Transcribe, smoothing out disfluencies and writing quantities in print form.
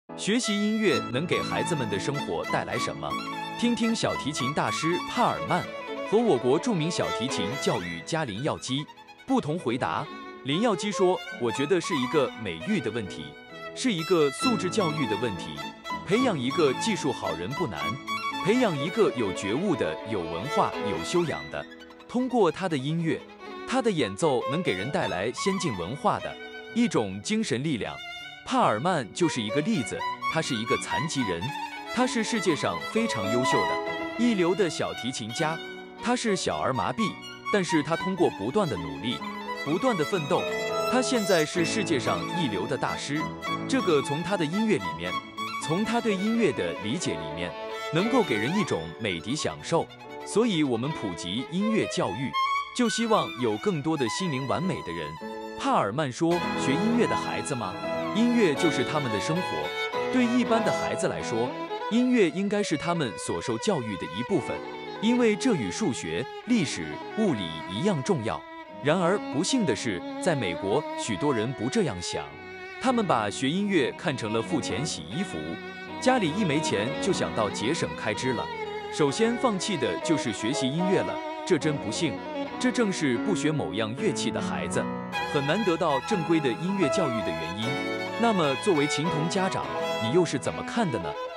学习音乐能给孩子们的生活带来什么？听听小提琴大师帕尔曼和我国著名小提琴教育家林耀基不同回答。林耀基说：“我觉得是一个美育的问题，是一个素质教育的问题。培养一个技术好人不难，培养一个有觉悟的、有文化、有修养的，通过他的音乐，他的演奏能给人带来先进文化的一种精神力量。”帕尔曼就是一个例子，他是一个残疾人，他是世界上非常优秀的、一流的小提琴家。他是小儿麻痹，但是他通过不断的努力、不断的奋斗，他现在是世界上一流的大师。这个从他的音乐里面，从他对音乐的理解里面，能够给人一种美的享受。所以我们普及音乐教育，就希望有更多的心灵完美的人。帕尔曼说：“学音乐的孩子吗？音乐就是他们的生活。对一般的孩子来说，音乐应该是他们所受教育的一部分，因为这与数学、历史、物理一样重要。然而不幸的是，在美国，许多人不这样想，他们把学音乐看成了付钱洗衣服，家里一没钱就想到节省开支了，首先放弃的就是学习音乐了。这真不幸，这正是不学某样乐器的孩子很难得到正规的音乐教育的原因。那么作为琴童家长，你又是怎么看的呢？